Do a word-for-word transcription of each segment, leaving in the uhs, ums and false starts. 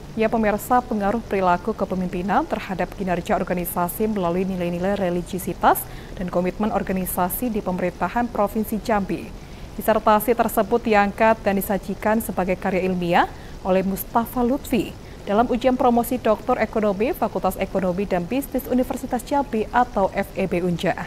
Ya pemirsa, pengaruh perilaku kepemimpinan terhadap kinerja organisasi melalui nilai-nilai religiusitas dan komitmen organisasi di pemerintahan Provinsi Jambi. Disertasi tersebut diangkat dan disajikan sebagai karya ilmiah oleh Mustafa Lutfi dalam ujian promosi Doktor Ekonomi Fakultas Ekonomi dan Bisnis Universitas Jambi atau F E B Unja.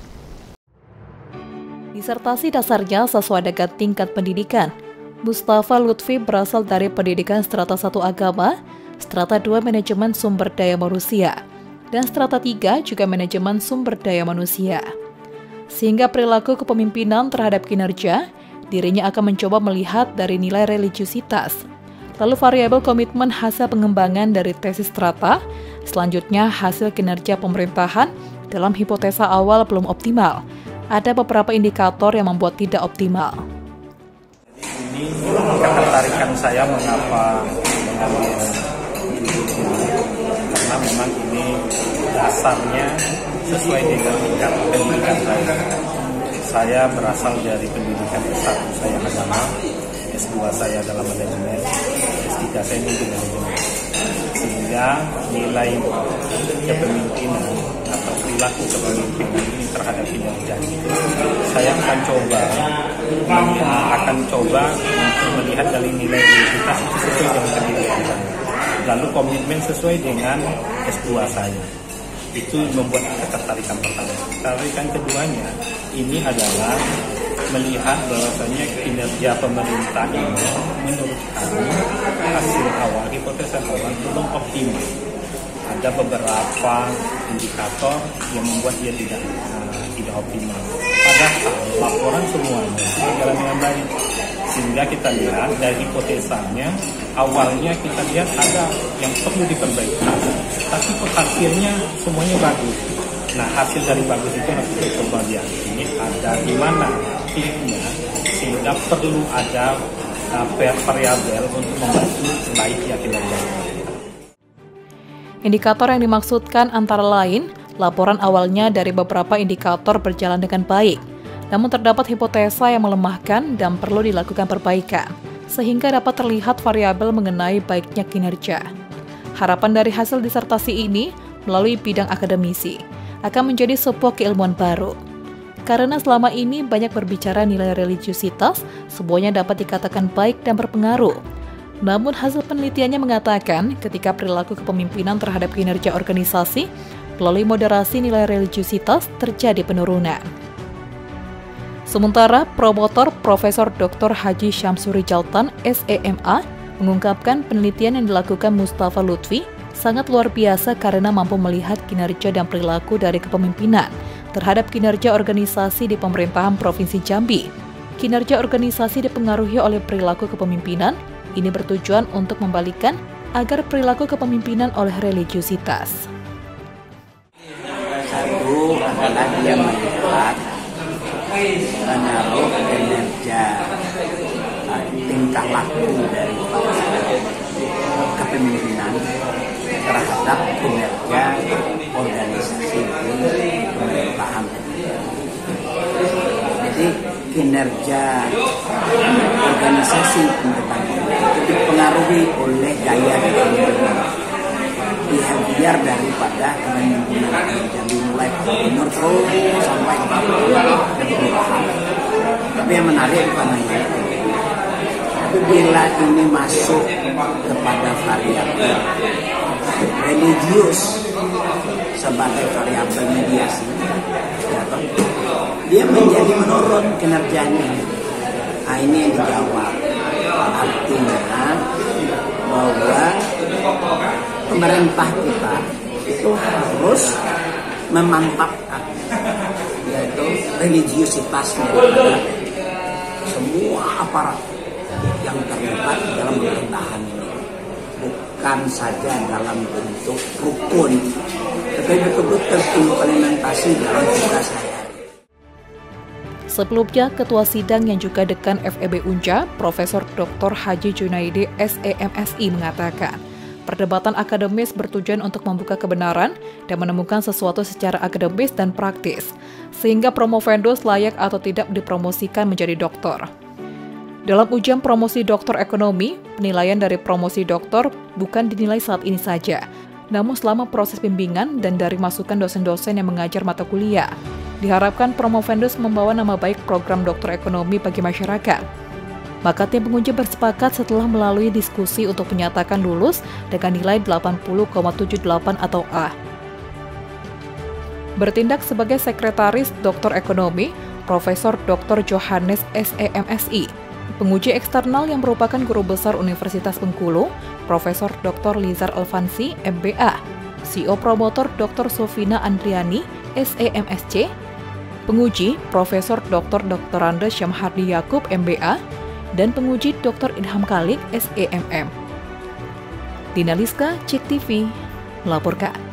Disertasi dasarnya sesuai dengan tingkat pendidikan. Mustafa Lutfi berasal dari pendidikan strata satu agama, strata dua manajemen sumber daya manusia, dan strata tiga juga manajemen sumber daya manusia. Sehingga perilaku kepemimpinan terhadap kinerja, dirinya akan mencoba melihat dari nilai religiusitas. Lalu variabel komitmen hasil pengembangan dari tesis strata, selanjutnya hasil kinerja pemerintahan dalam hipotesa awal belum optimal. Ada beberapa indikator yang membuat tidak optimal. Ini ketertarikan saya mengapa mengambil judul ini, karena memang ini dasarnya sesuai dengan tingkat pendidikan saya. Saya berasal dari pendidikan S satu saya agama, S dua saya dalam manajemen, S tiga saya mungkin manajemen. Sehingga nilai kepemimpinan atau perilaku kepemimpinan ini terhadap kinerja itu saya akan coba akan coba untuk melihat dari nilai religiusitas itu sesuai dengan pendidikan saya. Lalu komitmen sesuai dengan S dua saya. Itu membuat ketertarikan pertama. Ketertarikan keduanya ini adalah melihat bahwasanya kinerja pemerintah ini menurut kami hasil awal, hipotesa awal belum optimal. Ada beberapa indikator yang membuat dia tidak uh, tidak optimal. Padahal laporan semuanya berjalan dengan baik. Sehingga kita lihat dari hipotesanya, awalnya kita lihat ada yang perlu diperbaiki. Tapi akhirnya semuanya bagus. Nah, hasil dari bagus itu harus kita coba lihat. Ini ada di mana titiknya, sehingga perlu ada uh, variabel untuk membantu baiknya kinerja. Indikator yang dimaksudkan antara lain, laporan awalnya dari beberapa indikator berjalan dengan baik, namun terdapat hipotesa yang melemahkan dan perlu dilakukan perbaikan, sehingga dapat terlihat variabel mengenai baiknya kinerja. Harapan dari hasil disertasi ini melalui bidang akademisi akan menjadi sebuah keilmuan baru. Karena selama ini banyak berbicara nilai religiusitas, semuanya dapat dikatakan baik dan berpengaruh. Namun hasil penelitiannya mengatakan ketika perilaku kepemimpinan terhadap kinerja organisasi melalui moderasi nilai religiusitas terjadi penurunan. Sementara promotor Profesor Doktor Haji Syamsuri Jaltan S E M A mengungkapkan penelitian yang dilakukan Mustafa Lutfi sangat luar biasa karena mampu melihat kinerja dan perilaku dari kepemimpinan terhadap kinerja organisasi di pemerintahan Provinsi Jambi. Kinerja organisasi dipengaruhi oleh perilaku kepemimpinan. Ini bertujuan untuk membalikkan agar perilaku kepemimpinan oleh religiusitas. Satu adalah dia melihat menaruh kinerja tingkah laku dari kepemimpinan terhadap kinerja organisasi di pemerintahan. Jadi kinerja organisasi pemerintahan itu dipengaruhi oleh gaya kepemimpinan, behavior daripada kepemimpinan yang dimulai gubernur terus sampai ke kelurahan. Tapi yang menarik bukan hanya itu. Tapi bila ini masuk kepada variabel religius sebagai variabel mediasi, dia menjadi menurun kinerjanya. Nah, ini yang dijawab. Artinya bahwa pemerintah kita itu harus memantapkan yaitu religiusitas daripada semua aparat yang terlibat dalam pemerintahan ini, bukan saja dalam bentuk rukun, tapi betul-betul implementasi dalam tugas saya. Sebelumnya, Ketua Sidang yang juga Dekan F E B Unja, Profesor Doktor Haji Junaidi S E M S I mengatakan, perdebatan akademis bertujuan untuk membuka kebenaran dan menemukan sesuatu secara akademis dan praktis, sehingga promovendus layak atau tidak dipromosikan menjadi doktor. Dalam ujian promosi doktor ekonomi, penilaian dari promosi doktor bukan dinilai saat ini saja, namun selama proses bimbingan dan dari masukan dosen-dosen yang mengajar mata kuliah. Diharapkan Promovendus membawa nama baik program doktor ekonomi bagi masyarakat. Maka tim penguji bersepakat setelah melalui diskusi untuk menyatakan lulus dengan nilai delapan puluh koma tujuh delapan atau A. Bertindak sebagai sekretaris doktor ekonomi, Profesor Doktor Johannes S E M Si. Penguji eksternal yang merupakan guru besar Universitas Bengkulu, Profesor Doktor Lizar Alfansi, M B A. C E O Promotor Doktor Sofina Andriani, S E M S C. Penguji Profesor Doktor Doktoranda Syamhardi Yakub, M B A. Dan penguji Doktor Ilham Khalid, S E M M. Dina Liska, C I K T V, melaporkan.